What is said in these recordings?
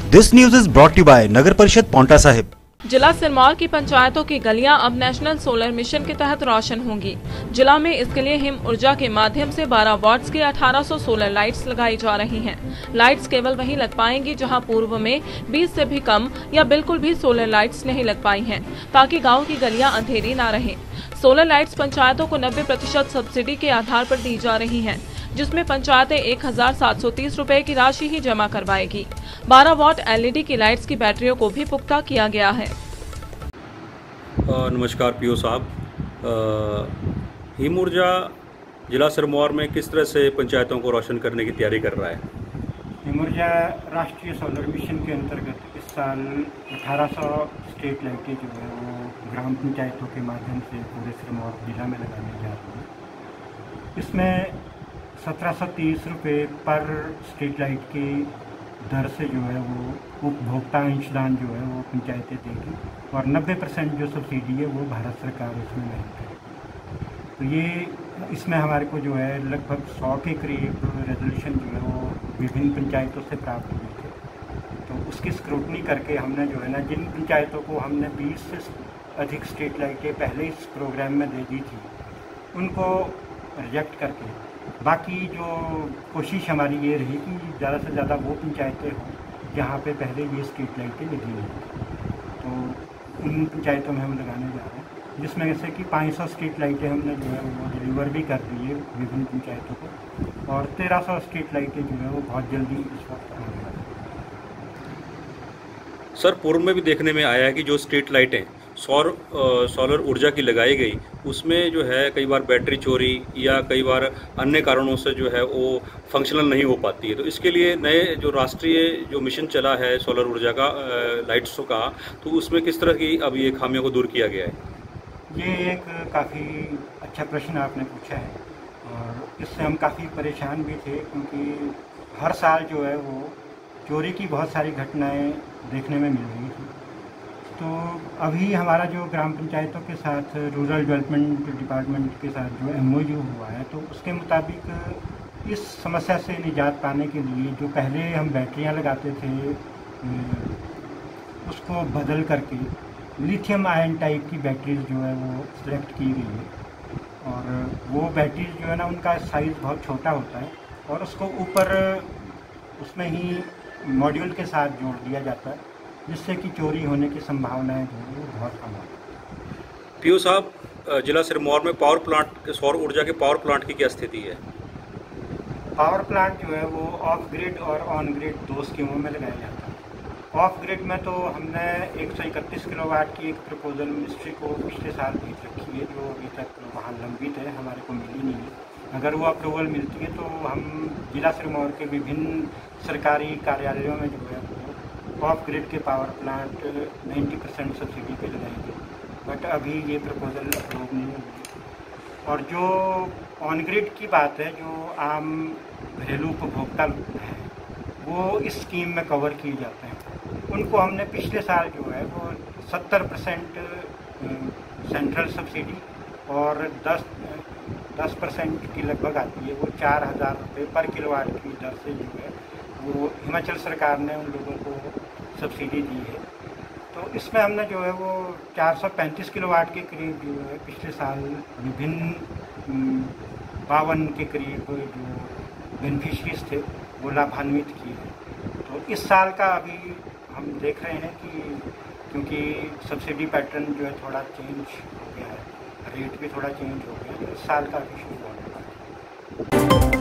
This news is brought to by नगर परिषद पांवटा साहिब। जिला सिरमौर की पंचायतों की गलियां अब नेशनल सोलर मिशन के तहत रोशन होंगी। जिला में इसके लिए हिम ऊर्जा के माध्यम से 12 वॉट्स की 1800 सोलर लाइट्स लगाई जा रही हैं। लाइट्स केवल वहीं लग पाएंगी जहां पूर्व में 20 से भी कम या बिल्कुल भी सोलर लाइट्स नहीं लग पाई हैं, ताकि गांव की गलियां अंधेरी न रहें। सोलर लाइट्स पंचायतों को 90% सब्सिडी के आधार पर दी जा रही हैं, जिसमें पंचायतें 1730 रुपए की राशि ही जमा करवाएगी। 12 वॉट एलईडी की लाइट्स की बैटरियों को भी पुख्ता किया गया है। नमस्कार पीओ साहब, हिम ऊर्जा जिला सिरमौर में किस तरह से पंचायतों को रोशन करने की तैयारी कर रहा है? हिम ऊर्जा राष्ट्रीय सोलर मिशन के अंतर्गत इस साल 1800 स्ट्रीट लाइटें जो है वो ग्राम पंचायतों के माध्यम से पूरे सिरमौर जिला में लगाने जा रही है। इसमें 1730 रुपये पर स्ट्रीट लाइट की दर से जो है वो उपभोक्ता अंशदान जो है वो पंचायतें देगी और 90% जो सब्सिडी है वो भारत सरकार इसमें नहीं करेगी। तो ये इसमें हमारे को जो है लगभग 100 के करीब रेजोल्यूशन जो है वो विभिन्न पंचायतों से प्राप्त हुए थे। तो उसकी स्क्रूटनी करके हमने जो है ना, जिन पंचायतों को हमने 20 से अधिक स्ट्रीट लाइटें पहले इस प्रोग्राम में दे दी थी, उनको रिजेक्ट करके बाकी जो कोशिश हमारी ये रही कि ज़्यादा से ज़्यादा वो पंचायतें हों जहाँ पे पहले ये स्ट्रीट लाइटें लगी नहीं थी। तो उन पंचायतों में हम लगाने जा रहे हैं, जिसमें से कि 500 स्ट्रीट लाइटें हमने जो है वो डिलीवर भी कर दी है विभिन्न पंचायतों को, और 1300 स्ट्रीट लाइटें जो है वो बहुत जल्दी इस वक्त आने वाली हैं। सर, पूर्व में भी देखने में आया है कि जो स्ट्रीट लाइटें सोलर ऊर्जा की लगाई गई, उसमें जो है कई बार बैटरी चोरी या कई बार अन्य कारणों से जो है वो फंक्शनल नहीं हो पाती है। तो इसके लिए नए जो राष्ट्रीय जो मिशन चला है सोलर ऊर्जा का, लाइट्सों का, तो उसमें किस तरह की अब ये खामियों को दूर किया गया है? ये एक काफ़ी अच्छा प्रश्न आपने पूछा है और इससे हम काफ़ी परेशान भी थे, क्योंकि हर साल जो है वो चोरी की बहुत सारी घटनाएं देखने में मिल रही थी। तो अभी हमारा जो ग्राम पंचायतों के साथ रूरल डेवलपमेंट डिपार्टमेंट के साथ जो MOU हुआ है, तो उसके मुताबिक इस समस्या से निजात पाने के लिए जो पहले हम बैटरियां लगाते थे उसको बदल करके लिथियम आयन टाइप की बैटरीज जो है वो सिलेक्ट की गई है। और वो बैटरीज जो है ना, उनका साइज़ बहुत छोटा होता है और उसको ऊपर उसमें ही मॉड्यूल के साथ जोड़ दिया जाता है, जिससे कि चोरी होने की संभावनाएं जो है वो बहुत कम होती है। पीओ साहब, जिला सिरमौर में पावर प्लांट, सौर ऊर्जा के पावर प्लांट की क्या स्थिति है? पावर प्लांट जो है वो ऑफ ग्रिड और ऑन ग्रिड 2 स्कीमों में लगाया जाता है। ऑफ ग्रिड में तो हमने 131 किलोवाट की एक प्रपोजल मिनिस्ट्री को पिछले साल भेज रखी है, जो अभी तक वहाँ लंबित है, हमारे को मिली नहीं है। अगर वो अप्रूवल मिलती है तो हम जिला सिरमौर के विभिन्न सरकारी कार्यालयों में जो है ऑफ ग्रिड के पावर प्लांट 90% सब्सिडी पे लगाएंगे, बट अभी ये प्रपोजल अप्रूव नहीं हुई। और जो ऑन ग्रिड की बात है, जो आम घरेलू उपभोक्ता हैं वो इस स्कीम में कवर किए जाते हैं, उनको हमने पिछले साल जो है वो 70% सेंट्रल सब्सिडी और 10% की लगभग आती है, वो 4000 रुपये पर किलोवाट की दर से जो है वो हिमाचल सरकार ने उन लोगों को सब्सिडी दी है। तो इसमें हमने जो है वो 435 किलोवाट के करीब जो है पिछले साल विभिन्न 52 के करीब जो बेनिफिशरीज थे वो लाभान्वित किए हैं। तो इस साल का अभी हम देख रहे हैं कि क्योंकि सब्सिडी पैटर्न जो है थोड़ा चेंज हो गया है, रेट भी थोड़ा चेंज हो गया है, इस साल का अभी शुरू होने वाला है।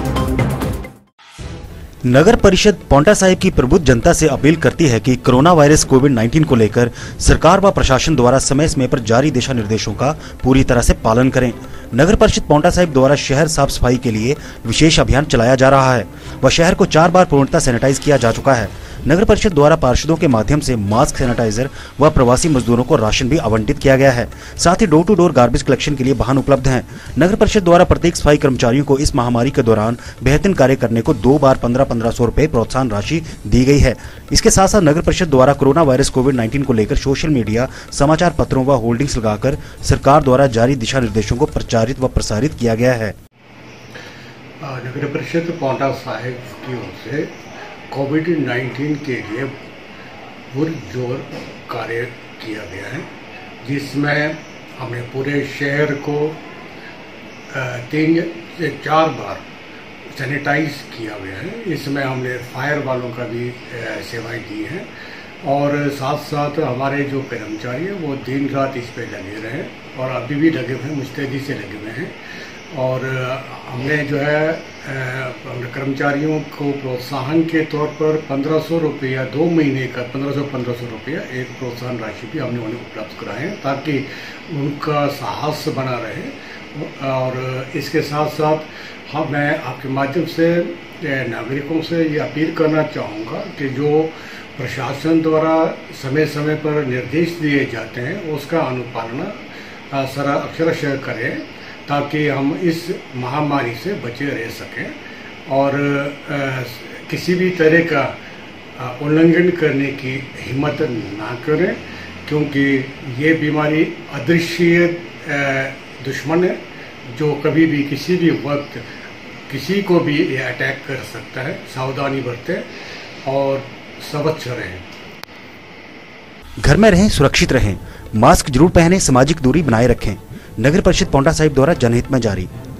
नगर परिषद पांवटा साहिब की प्रबुद्ध जनता से अपील करती है कि कोरोना वायरस कोविड-19 को लेकर सरकार व प्रशासन द्वारा समय समय पर जारी दिशा निर्देशों का पूरी तरह से पालन करें। नगर परिषद पांवटा साहिब द्वारा शहर साफ सफाई के लिए विशेष अभियान चलाया जा रहा है व शहर को 4 बार पूर्णतः सैनिटाइज किया जा चुका है। नगर परिषद द्वारा पार्षदों के माध्यम से मास्क, सैनिटाइजर व प्रवासी मजदूरों को राशन भी आवंटित किया गया है। साथ ही door to door garbage collection के लिए वाहन उपलब्ध हैं। नगर परिषद द्वारा प्रत्येक सफाई कर्मचारियों को इस महामारी के दौरान बेहतरीन कार्य करने को 2 बार 1500 रुपए प्रोत्साहन राशि दी गई है। इसके साथ साथ नगर परिषद द्वारा कोरोना वायरस कोविड-19 को लेकर सोशल मीडिया, समाचार पत्रों व होर्डिंग्स लगाकर सरकार द्वारा जारी दिशा निर्देशों को प्रचारित व प्रसारित किया गया है। नगर परिषद पांवटा साहिब की ओर से कोविड-19 के लिए पुरजोर कार्य किया गया है, जिसमें हमने पूरे शहर को 3 से 4 बार सैनिटाइज किया गया है। इसमें हमने फायर वालों का भी सेवाएं दी हैं और साथ साथ हमारे जो कर्मचारी हैं वो दिन रात इस पे लगे रहे और अभी भी लगे हुए हैं, मुस्तैदी से लगे हुए हैं। और हमने जो है कर्मचारियों को प्रोत्साहन के तौर पर 1500 रुपया 2 महीने का 1500 रुपया एक प्रोत्साहन राशि भी हमने उन्हें उपलब्ध कराए हैं ताकि उनका साहस बना रहे। और इसके साथ साथ मैं आपके माध्यम से नागरिकों से ये अपील करना चाहूँगा कि जो प्रशासन द्वारा समय समय पर निर्देश दिए जाते हैं उसका अनुपालन अक्षरशः करें ताकि हम इस महामारी से बचे रह सकें और किसी भी तरह का उल्लंघन करने की हिम्मत ना करें, क्योंकि ये बीमारी अदृश्य दुश्मन है जो कभी भी किसी भी वक्त किसी को भी ये अटैक कर सकता है। सावधानी बरतें और सवच्छ रहें। घर में रहें, सुरक्षित रहें, मास्क जरूर पहनें, सामाजिक दूरी बनाए रखें। नगर परिषद पांवटा साहिब द्वारा जनहित में जारी।